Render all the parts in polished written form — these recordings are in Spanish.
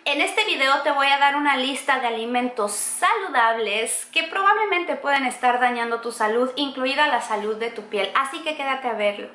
En este video te voy a dar una lista de alimentos saludables que probablemente pueden estar dañando tu salud, incluida la salud de tu piel, así que quédate a verlo.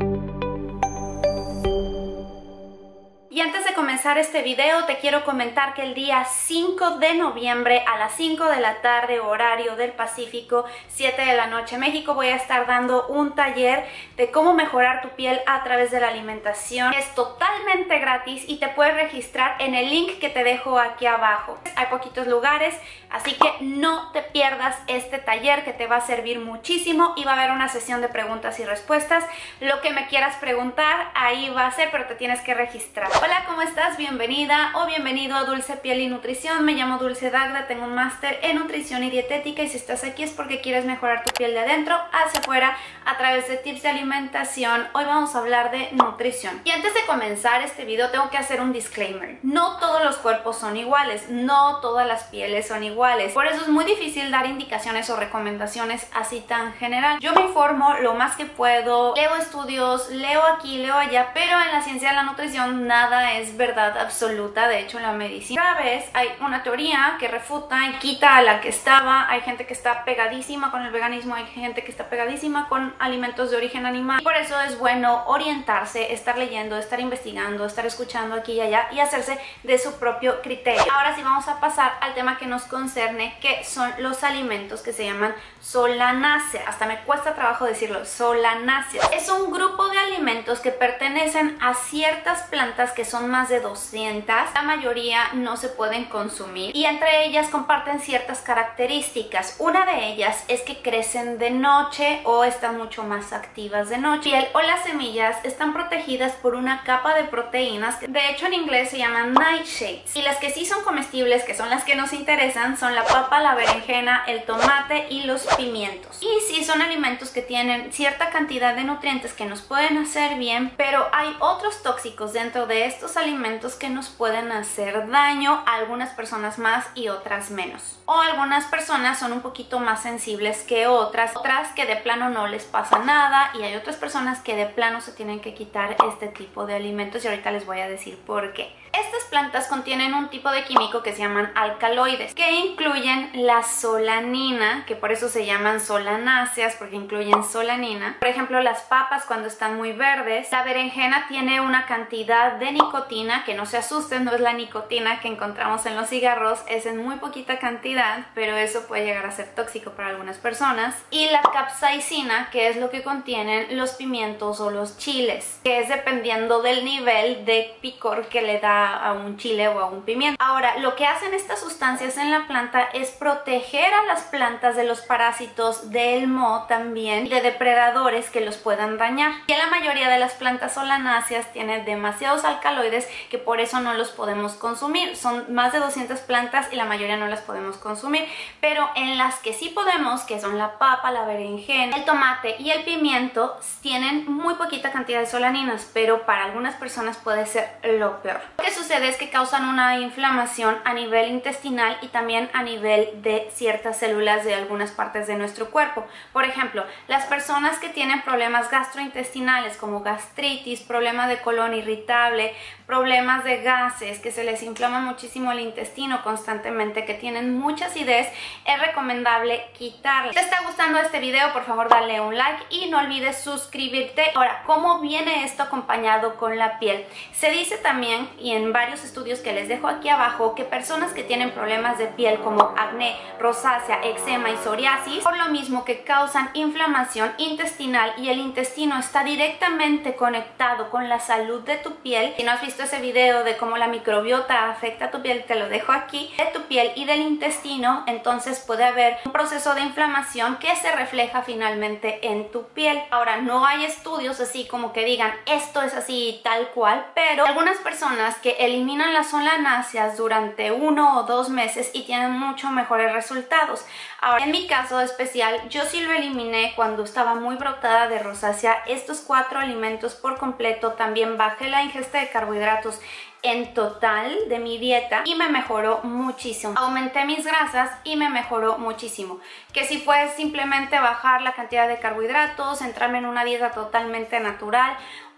Y antes de comenzar este video te quiero comentar que el día 5 de noviembre a las 5 de la tarde, horario del Pacífico, 7 de la noche México, voy a estar dando un taller de cómo mejorar tu piel a través de la alimentación. Es totalmente gratis y te puedes registrar en el link que te dejo aquí abajo. Hay poquitos lugares, así que no te pierdas este taller que te va a servir muchísimo y va a haber una sesión de preguntas y respuestas. Lo que me quieras preguntar, ahí va a ser, pero te tienes que registrar. Hola, ¿cómo estás? Bienvenida o bienvenido a Dulce Piel y Nutrición. Me llamo Dulce Dagda, tengo un máster en nutrición y dietética y si estás aquí es porque quieres mejorar tu piel de adentro hacia afuera a través de tips de alimentación. Hoy vamos a hablar de nutrición. Y antes de comenzar este video tengo que hacer un disclaimer. No todos los cuerpos son iguales, no todas las pieles son iguales. Por eso es muy difícil dar indicaciones o recomendaciones así tan general. Yo me informo lo más que puedo, leo estudios, leo aquí, leo allá, pero en la ciencia de la nutrición nada es verdad absoluta. De hecho, en la medicina cada vez hay una teoría que refuta y quita a la que estaba. Hay gente que está pegadísima con el veganismo, hay gente que está pegadísima con alimentos de origen animal. Y por eso es bueno orientarse, estar leyendo, estar investigando, estar escuchando aquí y allá y hacerse de su propio criterio. Ahora sí vamos a pasar al tema que nos concerne, que son los alimentos que se llaman solanáceas. Hasta me cuesta trabajo decirlo, solanáceas. Es un grupo de alimentos que pertenecen a ciertas plantas que son más de 200, la mayoría no se pueden consumir y entre ellas comparten ciertas características. Una de ellas es que crecen de noche o están mucho más activas de noche. Piel o las semillas están protegidas por una capa de proteínas que de hecho en inglés se llaman nightshades. Y las que sí son comestibles, que son las que nos interesan, son la papa, la berenjena, el tomate y los pimientos. Y sí son alimentos que tienen cierta cantidad de nutrientes que nos pueden hacer bien, pero hay otros tóxicos dentro de estos alimentos que nos pueden hacer daño, a algunas personas más y otras menos. O algunas personas son un poquito más sensibles que otras que de plano no les pasa nada y hay otras personas que de plano se tienen que quitar este tipo de alimentos y ahorita les voy a decir por qué. Estas plantas contienen un tipo de químico que se llaman alcaloides, que incluyen la solanina, que por eso se llaman solanáceas, porque incluyen solanina. Por ejemplo, las papas cuando están muy verdes. La berenjena tiene una cantidad de nicotina, que no se asusten, no es la nicotina que encontramos en los cigarros, es en muy poquita cantidad, pero eso puede llegar a ser tóxico para algunas personas. Y la capsaicina, que es lo que contienen los pimientos o los chiles, que es dependiendo del nivel de picor que le da a un chile o a un pimiento. Ahora, lo que hacen estas sustancias en la planta es proteger a las plantas de los parásitos, del moho también, y de depredadores que los puedan dañar. Y la mayoría de las plantas solanáceas tienen demasiados alcaloides que por eso no los podemos consumir. Son más de 200 plantas y la mayoría no las podemos consumir, pero en las que sí podemos, que son la papa, la berenjena, el tomate y el pimiento, tienen muy poquita cantidad de solaninas, pero para algunas personas puede ser lo peor. Lo que sucede es que causan una inflamación a nivel intestinal y también a nivel de ciertas células de algunas partes de nuestro cuerpo. Por ejemplo, las personas que tienen problemas gastrointestinales como gastritis, problemas de colon irritable, problemas de gases, que se les inflama muchísimo el intestino constantemente, que tienen mucha acidez, es recomendable quitarlas. Si te está gustando este video, por favor dale un like y no olvides suscribirte. Ahora, ¿cómo viene esto acompañado con la piel? Se dice también, y en varios estudios que les dejo aquí abajo, que personas que tienen problemas de piel como acné, rosácea, eczema y psoriasis, por lo mismo que causan inflamación intestinal y el intestino está directamente conectado con la salud de tu piel. Si no has visto ese video de cómo la microbiota afecta a tu piel, te lo dejo aquí, de tu piel y del intestino, entonces puede haber un proceso de inflamación que se refleja finalmente en tu piel. Ahora, no hay estudios así como que digan esto es así tal cual, pero algunas personas que eliminan las solanáceas durante 1 o 2 meses y tienen mucho mejores resultados. Ahora, en mi caso especial, yo sí lo eliminé cuando estaba muy brotada de rosácea. Estos 4 alimentos por completo, también bajé la ingesta de carbohidratos en total de mi dieta y me mejoró muchísimo. Aumenté mis grasas y me mejoró muchísimo. Que si fue simplemente bajar la cantidad de carbohidratos, centrarme en una dieta totalmente natural,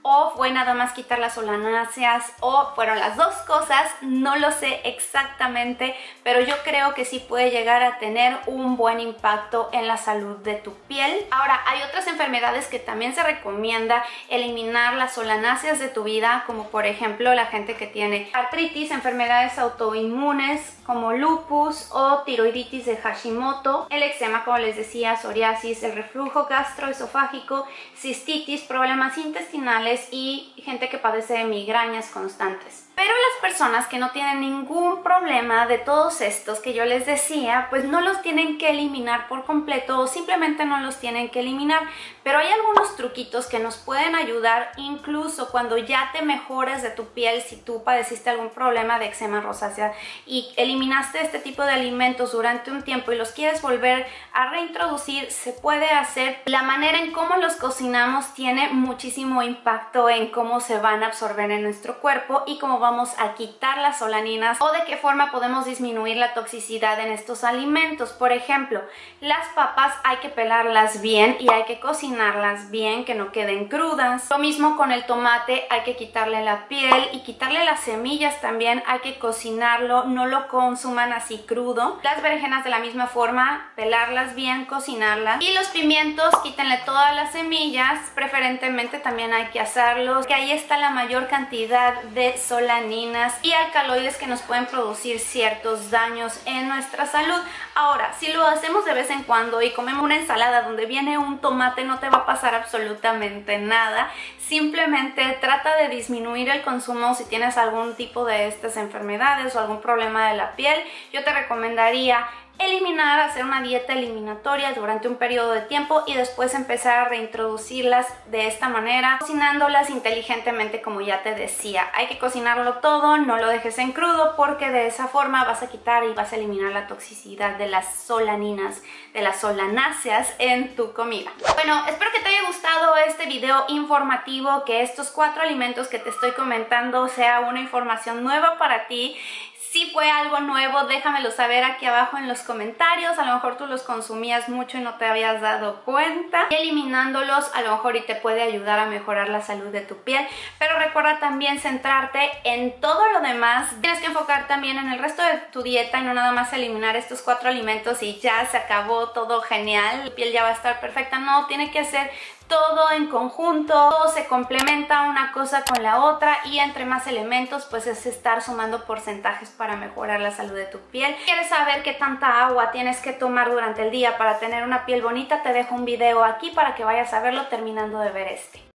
o fue nada más quitar las solanáceas, o fueron las dos cosas, no lo sé exactamente, pero yo creo que sí puede llegar a tener un buen impacto en la salud de tu piel. Ahora, hay otras enfermedades que también se recomienda eliminar las solanáceas de tu vida, como por ejemplo la gente que tiene artritis, enfermedades autoinmunes como lupus o tiroiditis de Hashimoto, el eczema, como les decía, psoriasis, el reflujo gastroesofágico, cistitis, problemas intestinales y gente que padece de migrañas constantes. Pero las personas que no tienen ningún problema de todos estos que yo les decía, pues no los tienen que eliminar por completo o simplemente no los tienen que eliminar. Pero hay algunos truquitos que nos pueden ayudar incluso cuando ya te mejores de tu piel, si tú padeciste algún problema de eczema rosácea y eliminaste este tipo de alimentos durante un tiempo y los quieres volver a reintroducir, se puede hacer. La manera en cómo los cocinamos tiene muchísimo impacto en cómo se van a absorber en nuestro cuerpo y cómo vamos a quitar las solaninas o de qué forma podemos disminuir la toxicidad en estos alimentos. Por ejemplo, las papas hay que pelarlas bien y hay que cocinarlas bien, que no queden crudas. Lo mismo con el tomate, hay que quitarle la piel y quitarle las semillas también, hay que cocinarlo, no lo consuman así crudo. Las berenjenas de la misma forma, pelarlas bien, cocinarlas. Y los pimientos, quítenle todas las semillas, preferentemente también hay que asarlos, que ahí está la mayor cantidad de solaninas y alcaloides que nos pueden producir ciertos daños en nuestra salud. Ahora, si lo hacemos de vez en cuando y comemos una ensalada donde viene un tomate, no te va a pasar absolutamente nada. Simplemente trata de disminuir el consumo si tienes algún tipo de estas enfermedades o algún problema de la piel. Yo te recomendaría eliminar, hacer una dieta eliminatoria durante un periodo de tiempo y después empezar a reintroducirlas de esta manera, cocinándolas inteligentemente, como ya te decía. Hay que cocinarlo todo, no lo dejes en crudo, porque de esa forma vas a quitar y vas a eliminar la toxicidad de las solaninas, de las solanáceas en tu comida. Bueno, espero que te haya gustado este video informativo, que estos 4 alimentos que te estoy comentando sea una información nueva para ti. Si fue algo nuevo, déjamelo saber aquí abajo en los comentarios. A lo mejor tú los consumías mucho y no te habías dado cuenta. Y eliminándolos a lo mejor y te puede ayudar a mejorar la salud de tu piel. Pero recuerda también centrarte en todo lo demás. Tienes que enfocar también en el resto de tu dieta y no nada más eliminar estos 4 alimentos y ya se acabó, todo genial, tu piel ya va a estar perfecta. No, tiene que ser todo en conjunto, todo se complementa una cosa con la otra y entre más elementos pues es estar sumando porcentajes para mejorar la salud de tu piel. Si quieres saber qué tanta agua tienes que tomar durante el día para tener una piel bonita, te dejo un video aquí para que vayas a verlo terminando de ver este.